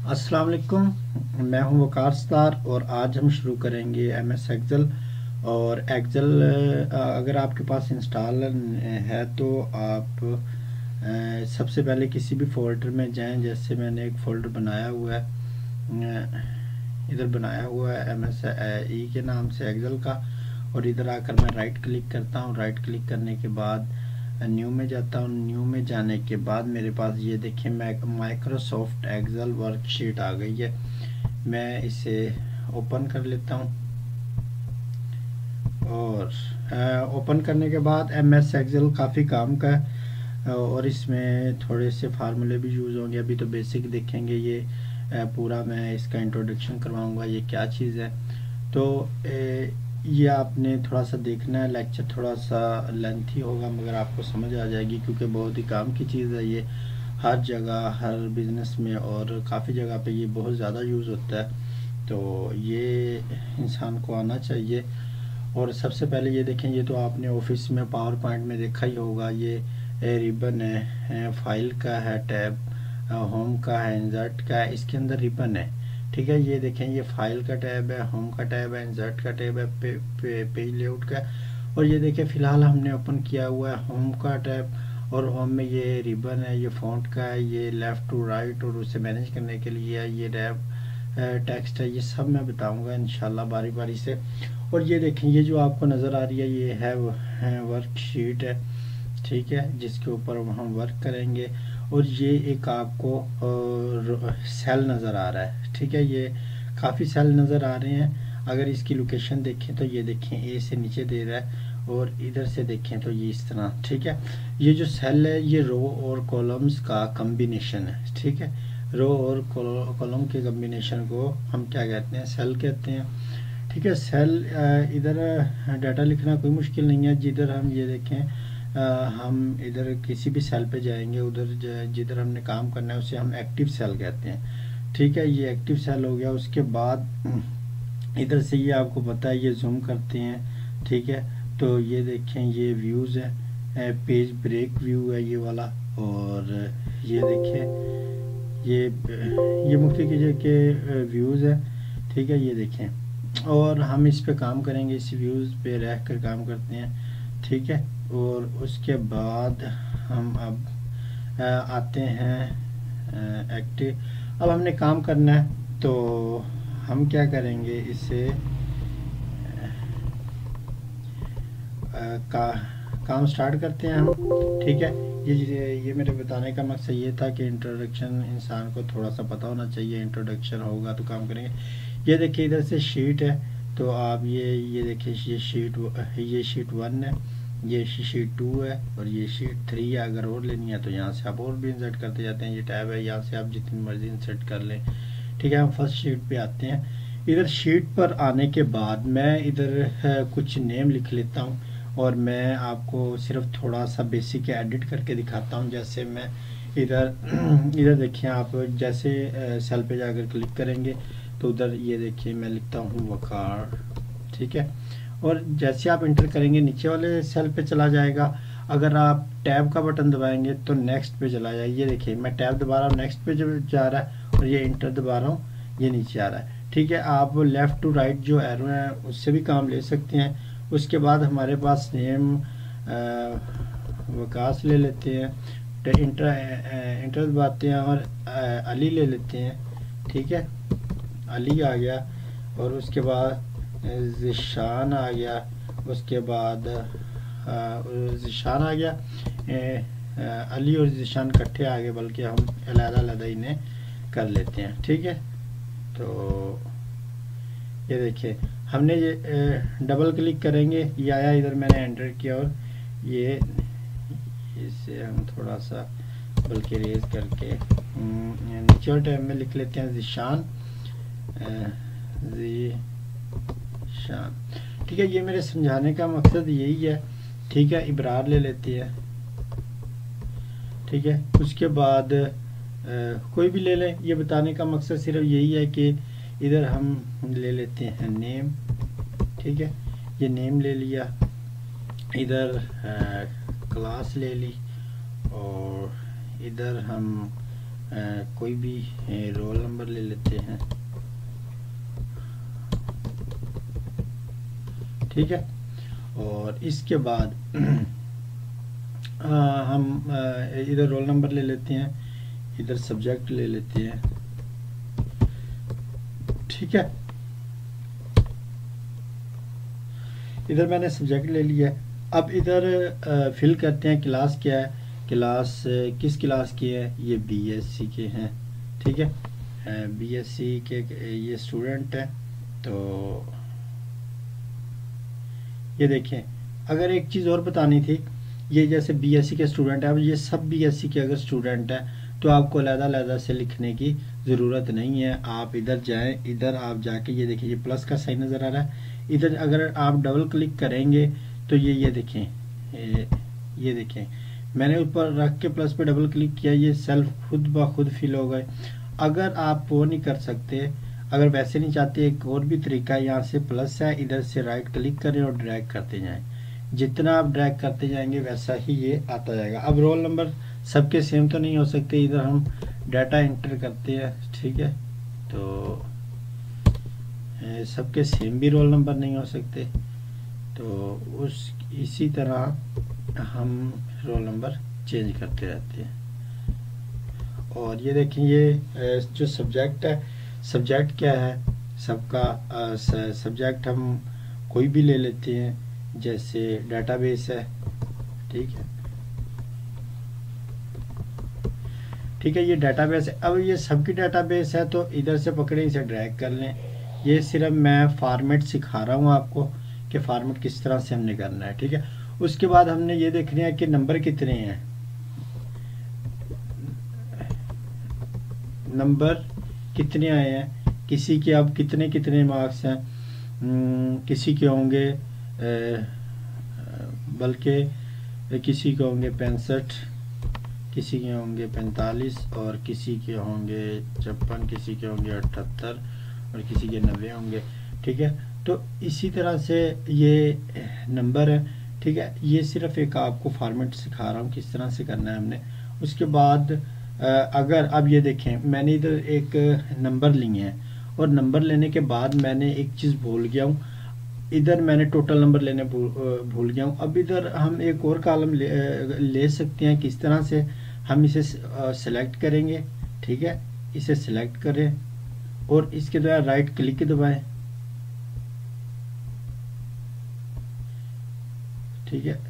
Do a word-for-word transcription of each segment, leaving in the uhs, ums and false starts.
अस्सलाम वालेकुम। मैं हूं वकार स्टार और आज हम शुरू करेंगे एम एस एक्सेल। और एक्सेल अगर आपके पास इंस्टॉल है तो आप अ, सबसे पहले किसी भी फोल्डर में जाएं। जैसे मैंने एक फ़ोल्डर बनाया हुआ है, अ, इधर बनाया हुआ है एम एस ई के नाम से एक्सेल का। और इधर आकर मैं राइट क्लिक करता हूं। राइट क्लिक करने के बाद न्यू में जाता हूँ। न्यू में जाने के बाद मेरे पास ये देखिए माइक्रोसॉफ्ट एक्सेल वर्कशीट आ गई है। मैं इसे ओपन कर लेता हूँ। और ओपन करने के बाद एम एस एक्सेल काफ़ी काम का है और इसमें थोड़े से फार्मूले भी यूज़ होंगे। अभी तो बेसिक देखेंगे, ये अ, पूरा मैं इसका इंट्रोडक्शन करवाऊँगा ये क्या चीज़ है। तो ए, ये आपने थोड़ा सा देखना है। लेक्चर थोड़ा सा लेंथी होगा मगर आपको समझ आ जाएगी क्योंकि बहुत ही काम की चीज़ है ये। हर जगह हर बिज़नेस में और काफ़ी जगह पे ये बहुत ज़्यादा यूज़ होता है, तो ये इंसान को आना चाहिए। और सबसे पहले ये देखें, ये तो आपने ऑफिस में पावर पॉइंट में देखा ही होगा। ये रिबन है, फाइल का है टैब, होम का है, इंसर्ट का है, इसके अंदर रिबन है। ठीक है, ये देखें, ये फाइल का टैब है, होम का टैब है, इंसर्ट का टैब है, पे, पे, पेज लेआउट का। और ये देखें फिलहाल हमने ओपन किया हुआ है होम का टैब और होम में ये रिबन है, ये फॉन्ट का है, ये लेफ़्ट टू राइट और उसे मैनेज करने के लिए है, ये टैब टेक्स्ट है। ये सब मैं बताऊंगा इंशाल्लाह बारी बारी से। और ये देखें, ये जो आपको नज़र आ रही है ये है, है वर्कशीट है। ठीक है, जिसके ऊपर हम वर्क करेंगे। और ये एक आपको सेल नज़र आ रहा है। ठीक है, ये काफ़ी सेल नज़र आ रहे हैं। अगर इसकी लोकेशन देखें तो ये देखें ए से नीचे दे रहा है और इधर से देखें तो ये इस तरह। ठीक है, ये जो सेल है ये रो और कॉलम्स का कम्बिनेशन है। ठीक है, रो और कॉलम के कम्बिनेशन को हम क्या कहते हैं, सेल कहते हैं। ठीक है, सेल इधर डाटा लिखना कोई मुश्किल नहीं है। जिधर हम ये देखें, आ, हम इधर किसी भी सेल पे जाएंगे, उधर जिधर हमने काम करना है उसे हम एक्टिव सेल कहते हैं। ठीक है, ये एक्टिव सेल हो गया। उसके बाद इधर से ये आपको पता है, ये जूम करते हैं। ठीक है, तो ये देखें, ये व्यूज़ है, पेज ब्रेक व्यू है ये वाला। और ये देखें, ये ये मुख्तलिफ किस्म के व्यूज़ है। ठीक है, ये देखें, और हम इस पे काम करेंगे, इस व्यूज़ पे रह कर काम करते हैं। ठीक है, और उसके बाद हम अब आते हैं एक्टिव। अब हमने काम करना है तो हम क्या करेंगे, इसे का काम स्टार्ट करते हैं हम। ठीक है, ये ये मेरे बताने का मकसद ये था कि इंट्रोडक्शन इंसान को थोड़ा सा पता होना चाहिए। इंट्रोडक्शन होगा तो काम करेंगे। ये देखिए, इधर से शीट है तो आप ये ये देखिए, ये शीट ये शीट वन है, ये शीट टू है और ये शीट थ्री है। अगर और लेनी है तो यहाँ से आप और भी इंसर्ट करते जाते हैं। ये टैब है, यहाँ से आप जितनी मर्जी इंसर्ट कर लें। ठीक है, हम फर्स्ट शीट पे आते हैं। इधर शीट पर आने के बाद मैं इधर कुछ नेम लिख लेता हूँ और मैं आपको सिर्फ थोड़ा सा बेसिक एडिट करके दिखाता हूँ। जैसे मैं इधर इधर देखिए, आप जैसे सेल पे जाकर क्लिक करेंगे तो उधर ये देखिए मैं लिखता हूँ वकार। ठीक है, और जैसे आप इंटर करेंगे नीचे वाले सेल पे चला जाएगा। अगर आप टैब का बटन दबाएंगे तो नेक्स्ट पे चला जाएगा। ये देखिए, मैं टैब दबा रहा हूँ, नेक्स्ट पे जा रहा है, और ये इंटर दबा रहा हूँ, ये नीचे आ रहा है। ठीक है, आप लेफ़्ट टू राइट जो एरो है उससे भी काम ले सकते हैं। उसके बाद हमारे पास नेम वकास ले लेते हैं, इंटर इंटर दबाते हैं और अली ले लेते हैं। ठीक है, अली आ गया और उसके बाद ज़िशान आ गया। उसके बाद ज़िशान आ गया, अली और ज़िशान इकट्ठे आ गए, बल्कि हम अलग-अलग इन्हें कर लेते हैं। ठीक है, तो ये देखिए, हमने ये डबल क्लिक करेंगे, ये आया, इधर मैंने एंटर किया और ये इसे हम थोड़ा सा बल्कि रेज करके नीचे और टैब में लिख लेते हैं ज़िशान ज़िशान। ठीक है, ये मेरे समझाने का मकसद यही है। ठीक है, इब्रार ले लेते हैं। ठीक है, उसके बाद आ, कोई भी ले लें। ये बताने का मकसद सिर्फ यही है कि इधर हम ले लेते हैं नेम। ठीक है, ये नेम ले लिया, इधर आ, क्लास ले ली और इधर हम आ, कोई भी रोल नंबर ले लेते हैं, ठीक है। और इसके बाद आ, हम आ, इधर रोल नंबर ले लेते हैं, इधर सब्जेक्ट ले लेते हैं, ठीक है। इधर मैंने सब्जेक्ट ले लिया है। अब इधर फिल करते हैं क्लास क्या है, क्लास किस क्लास की है, ये बीएससी के हैं, ठीक है। बीएससी के ये स्टूडेंट हैं। तो ये देखें, अगर एक चीज़ और बतानी थी, ये जैसे बीएससी के स्टूडेंट है, अब ये सब बीएससी के अगर स्टूडेंट है तो आपको अलग-अलग से लिखने की ज़रूरत नहीं है। आप इधर जाएं, इधर आप जाके ये देखिए, ये प्लस का साइन नज़र आ रहा है, इधर अगर आप डबल क्लिक करेंगे तो ये ये देखें, ये, ये देखें मैंने ऊपर रख के प्लस पे डबल क्लिक किया, ये सेल्फ खुद ब खुद फिल हो गए। अगर आप वो नहीं कर सकते, अगर वैसे नहीं चाहते, एक और भी तरीका है, यहाँ से प्लस है, इधर से राइट क्लिक करें और ड्रैग करते जाएं। जितना आप ड्रैग करते जाएंगे वैसा ही ये आता जाएगा। अब रोल नंबर सबके सेम तो नहीं हो सकते, इधर हम डाटा एंटर करते हैं, ठीक है। तो सबके सेम भी रोल नंबर नहीं हो सकते, तो उस इसी तरह हम रोल नंबर चेंज करते रहते हैं। और ये देखें, ये जो सब्जेक्ट है, सब्जेक्ट क्या है सबका, सब्जेक्ट हम कोई भी ले लेते हैं, जैसे डेटाबेस है, ठीक है, ठीक है। ये डेटाबेस है। अब ये सबकी डेटाबेस है, तो इधर से पकड़े, इसे ड्रैग कर लें। ये सिर्फ मैं फॉर्मेट सिखा रहा हूँ आपको कि फॉर्मेट किस तरह से हमने करना है, ठीक है। उसके बाद हमने ये देखना है कि नंबर कितने हैं, नंबर कितने आए हैं, किसी के अब कितने कितने मार्क्स हैं, किसी के होंगे बल्कि किसी के होंगे पैंसठ, किसी के होंगे पैंतालीस, और किसी के होंगे छप्पन, किसी के होंगे अठहत्तर, और किसी के नब्बे होंगे, ठीक है। तो इसी तरह से ये नंबर है, ठीक है। ये सिर्फ एक आपको फॉर्मेट सिखा रहा हूँ किस तरह से करना है हमने। उसके बाद अगर अब ये देखें, मैंने इधर एक नंबर लिए हैं, और नंबर लेने के बाद मैंने एक चीज़ भूल गया हूँ, इधर मैंने टोटल नंबर लेने भूल गया हूँ। अब इधर हम एक और कॉलम ले, ले सकते हैं। किस तरह से हम इसे सेलेक्ट करेंगे, ठीक है, इसे सेलेक्ट करें और इसके द्वारा राइट क्लिक दबाएं, ठीक है।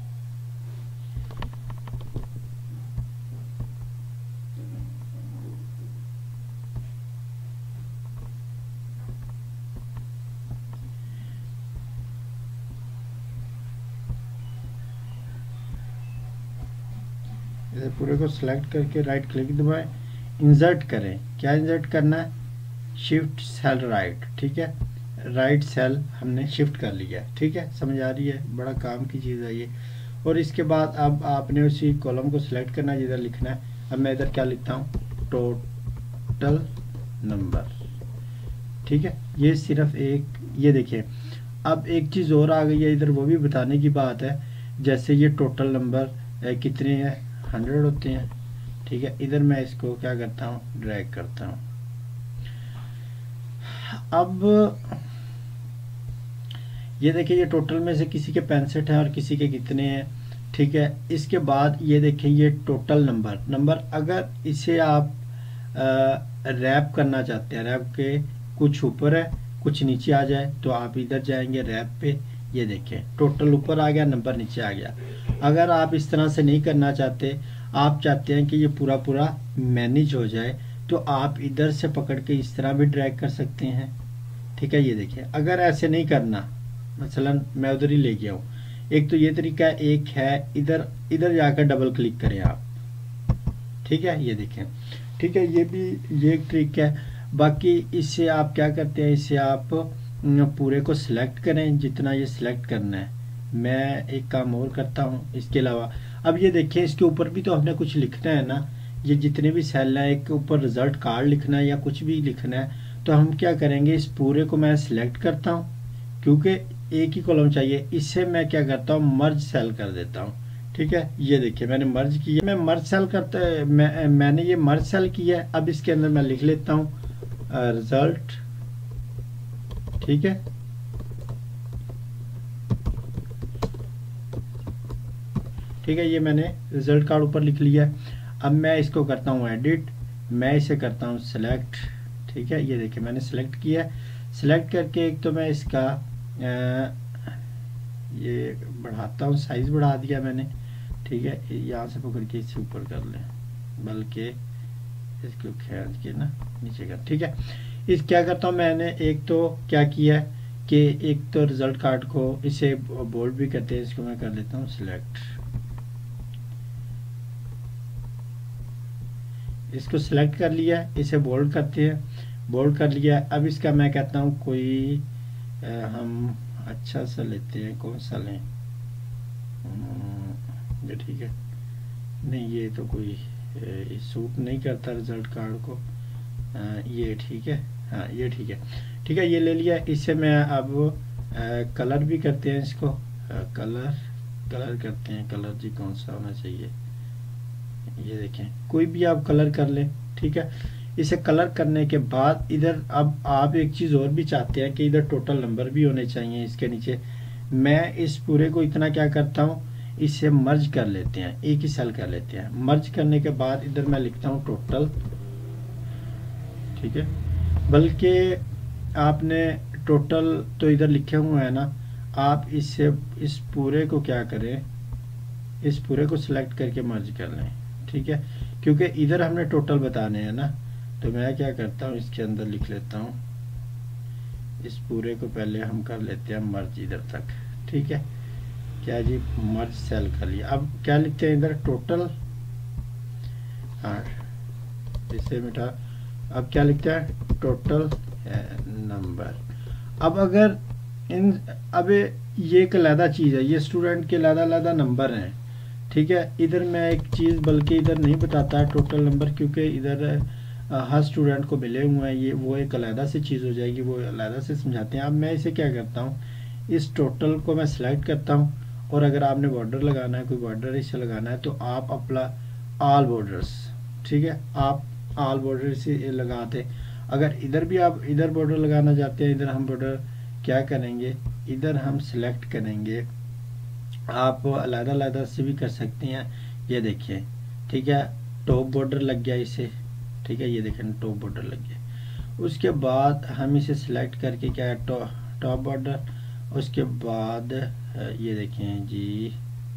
इसे पूरे को सिलेक्ट करके राइट क्लिक दबाएं, इंसर्ट करें। क्या इंसर्ट करना है, शिफ्ट सेल राइट, ठीक है, राइट सेल हमने शिफ्ट कर लिया, ठीक है। समझ आ रही है, बड़ा काम की चीज़ है ये। और इसके बाद अब आपने उसी कॉलम को सिलेक्ट करना है जिधर लिखना है। अब मैं इधर क्या लिखता हूँ, टोटल नंबर, ठीक है। ये सिर्फ एक, ये देखिए अब एक चीज़ और आ गई है इधर, वो भी बताने की बात है। जैसे ये टोटल नंबर कितने हैं, हंड्रेड होते हैं, ठीक है। इधर मैं इसको क्या करता हूँ, ड्रैग करता हूँ। अब ये देखिए, ये टोटल में से किसी के पैंसठ हैं और किसी के कितने हैं, ठीक है। इसके बाद ये देखिए, ये टोटल नंबर नंबर अगर इसे आप रैप करना चाहते हैं, रैप के कुछ ऊपर है कुछ नीचे आ जाए, तो आप इधर जाएंगे रैप पे, ये देखें टोटल ऊपर आ गया, नंबर नीचे आ गया। अगर आप इस तरह से नहीं करना चाहते, आप चाहते हैं कि ये पूरा पूरा मैनेज हो जाए, तो आप इधर से पकड़ के इस तरह भी ड्रैग कर सकते हैं, ठीक है। ये देखिए, अगर ऐसे नहीं करना, मसलन मैं उधर ही ले गया हूँ, एक तो ये तरीका है, एक है इधर इधर जाकर डबल क्लिक करें आप, ठीक है, ये देखें, ठीक है। ये भी ये एक ट्रिक है। बाकी इससे आप क्या करते हैं, इससे आप पूरे को सिलेक्ट करें जितना ये सिलेक्ट करना है। मैं एक काम और करता हूँ इसके अलावा। अब ये देखिए, इसके ऊपर भी तो हमने कुछ लिखना है ना, ये जितने भी सेल हैं, एक ऊपर रिजल्ट कार्ड लिखना है या कुछ भी लिखना है, तो हम क्या करेंगे, इस पूरे को मैं सिलेक्ट करता हूँ, क्योंकि एक ही कॉलम चाहिए। इससे मैं क्या करता हूँ, मर्ज सेल कर देता हूँ, ठीक है, ये देखिए मैंने मर्ज किया, मैं मर्ज सेल करते मैं, मैंने ये मर्ज सेल किया है। अब इसके अंदर मैं लिख लेता हूँ रिजल्ट, ठीक है, ठीक है, ये मैंने रिजल्ट कार्ड ऊपर लिख लिया है। अब मैं इसको करता हूँ एडिट, मैं इसे करता हूँ सिलेक्ट, ठीक है, ये देखिए मैंने सिलेक्ट किया है। सिलेक्ट करके एक तो मैं इसका आ, ये बढ़ाता हूँ, साइज बढ़ा दिया मैंने, ठीक है, यहाँ से पकड़ के इसे ऊपर कर लें, बल्कि इसको खींच के ना नीचे कर, ठीक है। इस क्या करता हूँ मैंने, एक तो क्या किया है कि एक तो रिजल्ट कार्ड को इसे बोल्ड भी करते हैं, इसको मैं कर लेता हूँ सिलेक्ट, इसको सिलेक्ट कर लिया, इसे बोल्ड करते हैं, बोल्ड कर लिया। अब इसका मैं कहता हूँ कोई आ, हम अच्छा सा लेते हैं, कौन सा लें, ये ठीक है, नहीं ये तो कोई ये सूट नहीं करता रिजल्ट कार्ड को, आ, ये ठीक है, हाँ ये ठीक है, ठीक है, ये ले लिया। इससे मैं अब आ, कलर भी करते हैं इसको, आ, कलर कलर करते हैं, कलर जी कौन सा होना चाहिए, ये देखें कोई भी आप कलर कर लें, ठीक है। इसे कलर करने के बाद इधर अब आप एक चीज़ और भी चाहते हैं कि इधर टोटल नंबर भी होने चाहिए इसके नीचे। मैं इस पूरे को इतना क्या करता हूँ, इसे मर्ज कर लेते हैं, एक ही सेल कर लेते हैं। मर्ज करने के बाद इधर मैं लिखता हूँ टोटल, ठीक है, बल्कि आपने टोटल तो इधर लिखे हुए हैं ना, आप इससे इस पूरे को क्या करें, इस पूरे को सिलेक्ट करके मर्ज कर लें, ठीक है, क्योंकि इधर हमने टोटल बताने हैं ना। तो मैं क्या करता हूँ, इसके अंदर लिख लेता हूँ, इस पूरे को पहले हम कर लेते हैं मर्ज इधर तक, ठीक है, क्या जी मर्ज सेल कर लिया। अब क्या लिखते हैं इधर टोटल, हाँ इसे मिटा, अब क्या लिखते हैं टोटल नंबर। अब अगर इन अब ये एक अलग चीज़ है, ये स्टूडेंट के अलग अलग नंबर हैं, ठीक है। इधर मैं एक चीज़ बल्कि इधर नहीं बताता है टोटल नंबर, क्योंकि इधर हर स्टूडेंट को मिले हुए हैं, ये वो एक अलग से चीज़ हो जाएगी, वो अलग से समझाते हैं। अब मैं इसे क्या करता हूँ, इस टोटल को मैं सिलेक्ट करता हूँ, और अगर आपने बॉर्डर लगाना है, कोई बॉर्डर इसे लगाना है, तो आप अपना ऑल बॉर्डर्स, ठीक है, आप ऑल बॉर्डर से लगाते। अगर इधर भी आप इधर बॉर्डर लगाना चाहते हैं, इधर हम बॉर्डर क्या करेंगे, इधर हम सिलेक्ट करेंगे, आप अलग अलग से भी कर सकते हैं, ये देखिए, ठीक है, टॉप बॉर्डर लग गया इसे, ठीक है, ये देखें टॉप बॉर्डर लग गया। उसके बाद हम इसे सिलेक्ट करके क्या है टॉप बॉर्डर, उसके बाद ये देखें जी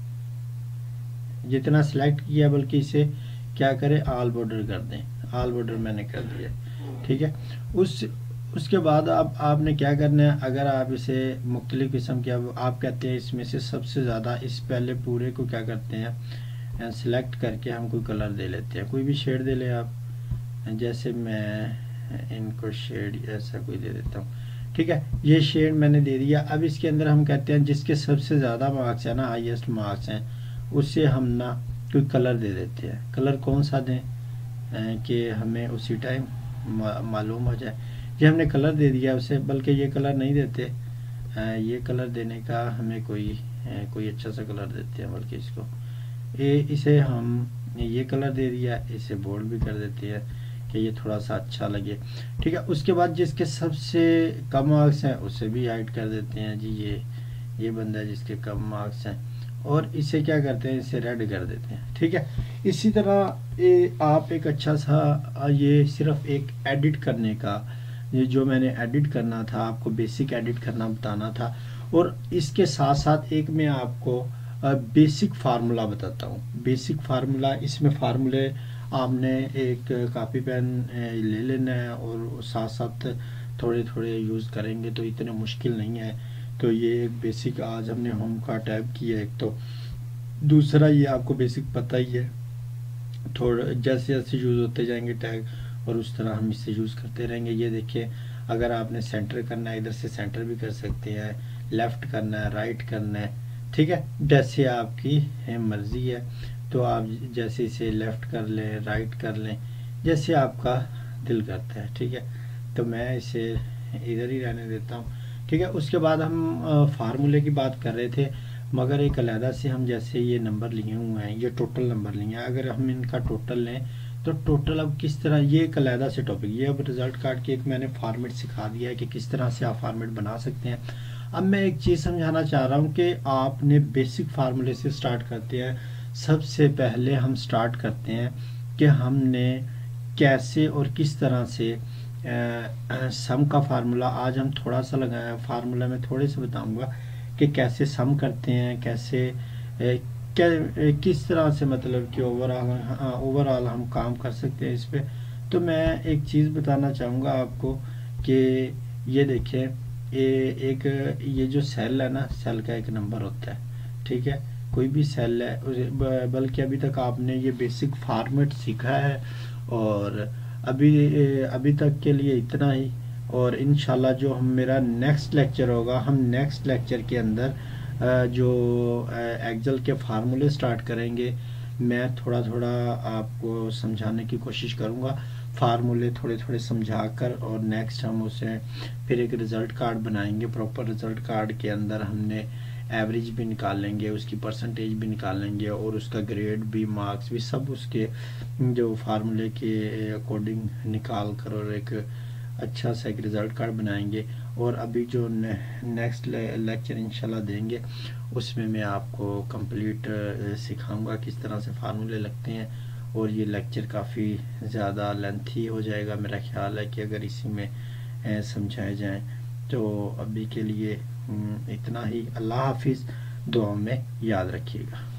जितना सिलेक्ट किया, बल्कि इसे क्या करें ऑल बॉर्डर कर दें, ऑल बॉर्डर मैंने कर दिया, ठीक है। उस उसके बाद अब आप, आपने क्या करना है, अगर आप इसे मुख्तलिफ किस्म के अब आप कहते हैं इसमें से सबसे ज़्यादा, इस पहले पूरे को क्या करते हैं सिलेक्ट करके हम कोई कलर दे लेते हैं, कोई भी शेड दे लें आप, जैसे मैं इनको शेड ऐसा कोई दे देता हूँ, ठीक है, ये शेड मैंने दे दिया। अब इसके अंदर हम कहते हैं जिसके सबसे ज़्यादा मार्क्स है ना, हाईएस्ट मार्क्स हैं, उससे हम ना कोई कलर दे देते हैं। कलर कौन सा दें कि हमें उसी टाइम मालूम हो जाए। ये हमने कलर दे दिया उसे, बल्कि ये कलर नहीं देते, ये कलर देने का हमें कोई कोई अच्छा सा कलर देते हैं, बल्कि इसको ये इसे हम ये कलर दे दिया, इसे बोल्ड भी कर देते हैं कि ये थोड़ा सा अच्छा लगे, ठीक है। उसके बाद जिसके सबसे कम मार्क्स हैं उसे भी हाइड कर देते हैं जी, ये ये बंदा है जिसके कम मार्क्स हैं, और इसे क्या करते हैं, इसे रेड कर देते हैं, ठीक है। इसी तरह ये आप एक अच्छा सा, ये सिर्फ एक एडिट करने का, ये जो मैंने एडिट करना था आपको, बेसिक एडिट करना बताना था, और इसके साथ साथ एक मैं आपको बेसिक फार्मूला बताता हूँ। बेसिक फार्मूला, इसमें फार्मूले आपने एक कापी पेन ले लेना है, और साथ साथ थोड़े थोड़े यूज़ करेंगे तो इतने मुश्किल नहीं है। तो ये एक बेसिक आज हमने होम का टैब किया एक, तो दूसरा ये आपको बेसिक पता ही है, थोड़ा जैसे जैसे यूज़ होते जाएंगे टैग, और उस तरह हम इससे यूज़ करते रहेंगे। ये देखिए, अगर आपने सेंटर करना है, इधर से सेंटर भी कर सकते हैं, लेफ़्ट करना है, राइट करना है, ठीक है, जैसे आपकी है मर्ज़ी है। तो आप जैसे इसे लेफ़्ट कर लें, राइट कर लें, जैसे आपका दिल करता है, ठीक है। तो मैं इसे इधर ही रहने देता हूँ, ठीक है। उसके बाद हम फार्मूले की बात कर रहे थे। मगर एक अलहदा से हम जैसे ये नंबर लिए हुए हैं, ये टोटल नंबर लिए हैं, अगर हम इनका टोटल लें तो टोटल अब किस तरह, ये एक अलहदा से टॉपिक, ये अब रिजल्ट कार्ड की एक मैंने फॉर्मेट सिखा दिया है कि किस तरह से आप फॉर्मेट बना सकते हैं। अब मैं एक चीज़ समझाना चाह रहा हूँ कि आपने बेसिक फार्मूले से स्टार्ट करते हैं। सबसे पहले हम स्टार्ट करते हैं कि हमने कैसे और किस तरह से सम का फार्मूला, आज हम थोड़ा सा लगाया फार्मूला में थोड़े से बताऊंगा कि कैसे सम करते हैं, कैसे ए, क्या ए, किस तरह से मतलब कि ओवरऑल ओवरऑल हम काम कर सकते हैं इस पे। तो मैं एक चीज़ बताना चाहूँगा आपको कि ये देखें, ये एक ये जो सेल है ना, सेल का एक नंबर होता है, ठीक है, कोई भी सेल है, बल्कि अभी तक आपने ये बेसिक फॉर्मेट सीखा है और अभी अभी तक के लिए इतना ही। और इंशाल्लाह जो हम मेरा नेक्स्ट लेक्चर होगा, हम नेक्स्ट लेक्चर के अंदर जो एक्सेल के फार्मूले स्टार्ट करेंगे, मैं थोड़ा थोड़ा आपको समझाने की कोशिश करूँगा, फार्मूले थोड़े थोड़े समझाकर, और नेक्स्ट हम उसे फिर एक रिज़ल्ट कार्ड बनाएंगे। प्रॉपर रिज़ल्ट कार्ड के अंदर हमने एवरेज भी निकाल लेंगे, उसकी परसेंटेज भी निकाल लेंगे, और उसका ग्रेड भी, मार्क्स भी, सब उसके जो फार्मूले के अकॉर्डिंग निकाल कर और एक अच्छा सा एक रिज़ल्ट कार्ड बनाएंगे। और अभी जो ने, नेक्स्ट ले, लेक्चर इंशाल्लाह देंगे, उसमें मैं आपको कंप्लीट सिखाऊंगा किस तरह से फार्मूले लगते हैं। और ये लेक्चर काफ़ी ज़्यादा लेंथी हो जाएगा, मेरा ख्याल है कि अगर इसी में समझाए जाएं। तो अभी के लिए इतना ही। अल्लाह हाफिज़, दुआ में याद रखिएगा।